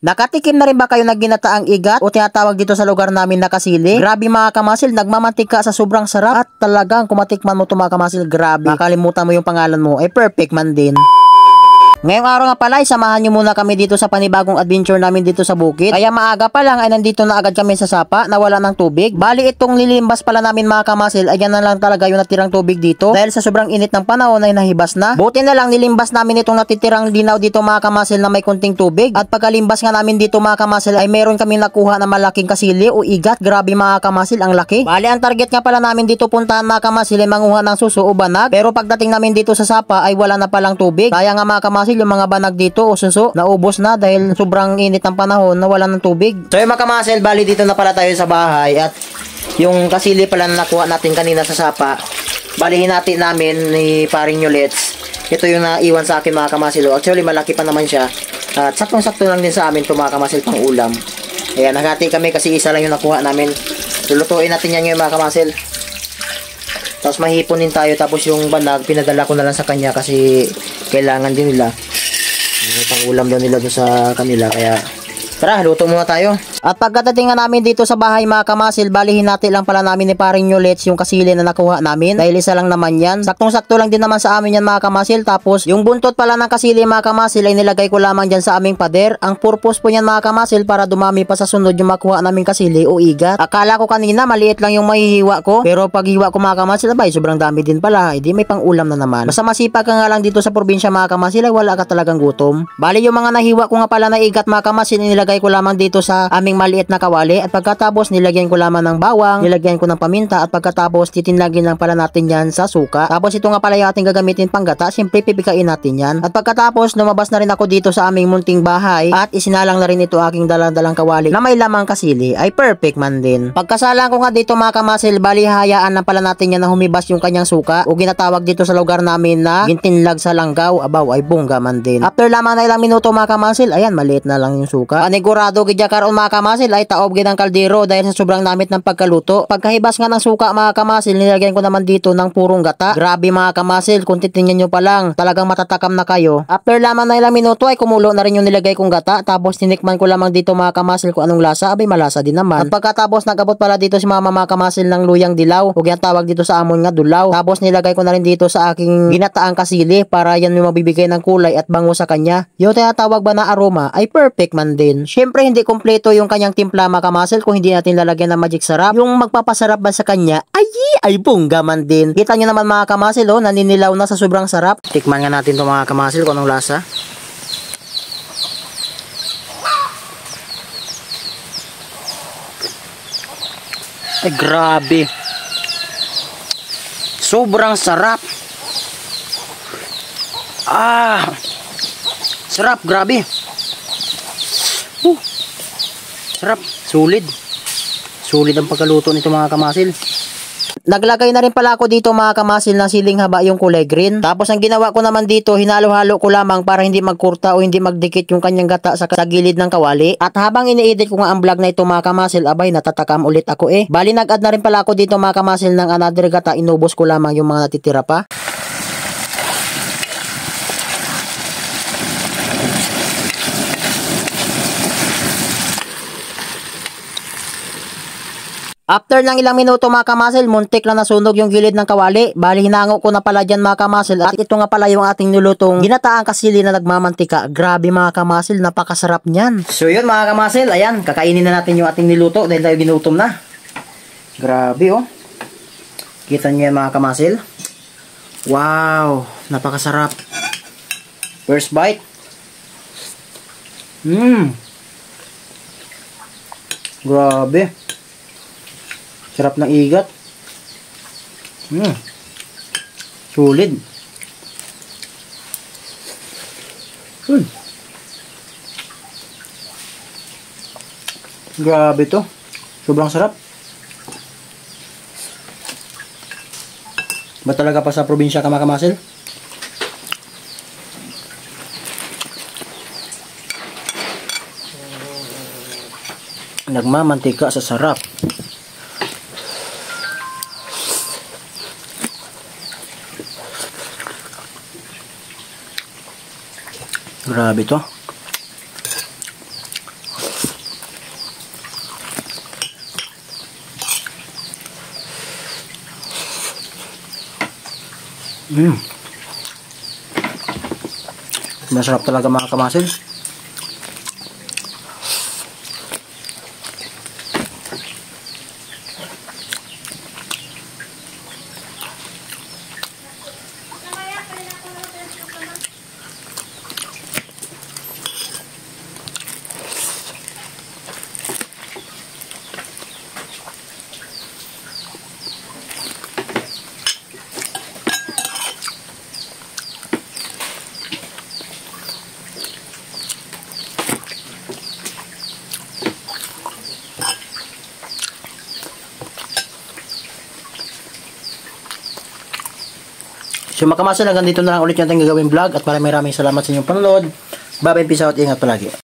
Nakatikim na rin ba kayo na ginataang igat o tinatawag dito sa lugar namin na kasili? Grabe mga kamasil, nagmamantika sa sobrang sarap at talagang kumatikman mo ito mga kamasil, grabe. Makalimutan mo yung pangalan mo, perfect man din. Ngayong araw nga pala, samahan nyo muna kami dito sa panibagong adventure namin dito sa bukid. Kaya maaga pa lang ay nandito na agad kami sa sapa na wala ng tubig. Bali itong nilimbas pala namin mga kamasil ay yan na lang talaga yung natirang tubig dito. Dahil sa sobrang init ng panahon ay nahibas na. Buti na lang nilimbas namin itong natitirang linaw dito mga kamasil na may kunting tubig. At pagkalimbas nga namin dito mga kamasil ay meron kami nakuha na malaking kasili o igat. Grabe mga kamasil, ang laki. Bali ang target nga pala namin dito puntahan mga kamasil ay manguha ng suso o banag. Pero pagdating namin dito sa sapa ay wala na palang tubig. Kaya nga mga kamasil, yung mga banag dito o suso naubos na dahil sobrang init ng panahon na wala ng tubig. So yung mga kamasil, bali dito na pala tayo sa bahay at yung kasili pala na nakuha natin kanina sa sapa, balihin natin namin ni paring Yolets. Ito yung naiwan sa akin mga kamasil. Actually malaki pa naman siya at saktong-sakto lang din sa amin ito mga kamasil pang ulam. Ayan, nagati kami kasi isa lang yung nakuha namin. Lulutuin natin yan ngayon mga kamasil. Tapos mahipon din tayo, tapos yung banag pinadala ko na lang sa kanya kasi kailangan din nila. Pang ulam daw nila doon sa kanila, kaya tara, luto muna tayo. At pagkadating nga namin dito sa bahay mga kamasil, balihin natin lang pala namin ni paring Yolets yung kasili na nakuha namin. Dahil isa lang naman yan. Saktong-sakto lang din naman sa amin yan mga kamasil. Tapos yung buntot pala ng kasili mga kamasil ay nilagay ko lamang dyan sa aming pader. Ang purpose po niyan mga kamasil para dumami pa sa sunod yung makuha namin kasili o igat. Akala ko kanina maliit lang yung mahihiwa ko. Pero pag hiwa ko mga kamasil, abay, sobrang dami din pala. Hindi may pang ulam na naman. Basta masipag ka nga lang dito sa probinsya mga kamasil ay wala ka talagang gutom. Bali yung mga nahiwa ko nga pala na igat mga kamasil, nilagay ko lamang dito sa aming maliit na kawali at pagkatapos nilagyan ko lamang ng bawang, nilagyan ko ng paminta at pagkatapos titinlagin lang pala natin yan sa suka. Tapos ito nga pala yung ating gagamitin panggata, siyempre pipikain natin yan. At pagkatapos lumabas na rin ako dito sa aming munting bahay at isinalang na rin ito aking dalang kawali na may lamang kasili, ay perfect man din. Pagkasalang ko nga dito mga kamasil, bali hayaan na pala natin yan na humibas yung kanyang suka o ginatawag dito sa lugar namin na gintinlag sa langgaw, abaw ay bongga man din. After lamang na ilang minuto mga kamasil, ayan maliit na lang yung suka. Anigurado gidya karon mga kamasil ay taob gid ang kaldero dahil sa sobrang namit ng pagkaluto. Pagkahibas nga ng suka mga kamasil, nilagyan ko naman dito ng purong gata. Grabe mga kamasil, kung titingnan nyo pa lang, talagang matatakam na kayo. After lamang na ilang minuto ay kumulo na rin yung nilagay kong gata. Tapos tinikman ko lamang dito mga kamasil kung anong lasa. Abay malasa din naman. At pagkatapos nagabot pala dito si mama mga kamasil ng luyang dilaw o yan tawag dito sa amon nga dulaw. Tapos nilagay ko na rin dito sa aking ginataang kasili para yan yung mabibigay ng kulay at bango sa kanya. Yung tinatawag ba na aroma ay perfect man din. Syempre hindi kompleto yung kanyang timpla mga kamasil kung hindi natin lalagyan ng magic sarap. Yung magpapasarap ba sa kanya ay bongga man din. Kita nyo naman mga kamasil, oh, naninilaw na sa sobrang sarap. Tikman nga natin to mga kamasil kung anong lasa. Ay grabe, sobrang sarap. Sarap, grabe. Sarap, sulit ang pagkaluto nito mga kamasil. Naglagay na rin pala ako dito mga kamasil ng siling haba yung kulay green. Tapos ang ginawa ko naman dito, hinalo-halo ko lamang para hindi magkurta o hindi magdikit yung kanyang gata sa gilid ng kawali. At habang ini-edit ko nga ang vlog na ito mga kamasil, abay natatakam ulit ako eh. Bali nag-add na rin pala ako dito mga kamasil ng another gata, inubos ko lamang yung mga natitira pa. After ng ilang minuto mga kamasil, muntik na nasunog yung gilid ng kawali. Bali hinango ko na pala dyan mga kamasil. At ito nga pala yung ating nilutong ginataang kasili na nagmamantika. Grabe mga kamasil, napakasarap niyan. So yun mga kamasil, ayan, kakainin na natin yung ating niluto dahil tayo ginutom na. Grabe oh. Kita nyo yan mga kamasil. Wow, napakasarap. First bite. Grabe. Sarap ng igat. Sulit. Grabe to. Sobrang sarap. Ba talaga pa sa probinsya ka mga kamasil? Nagmamantika sa sarap. Grabe to. Masarap talaga mga kamasil. So mga kamasil, hanggang dito na lang ulit yung ating gagawin vlog at maraming salamat sa inyong panonood. Bye bye, peace out, ingat palagi.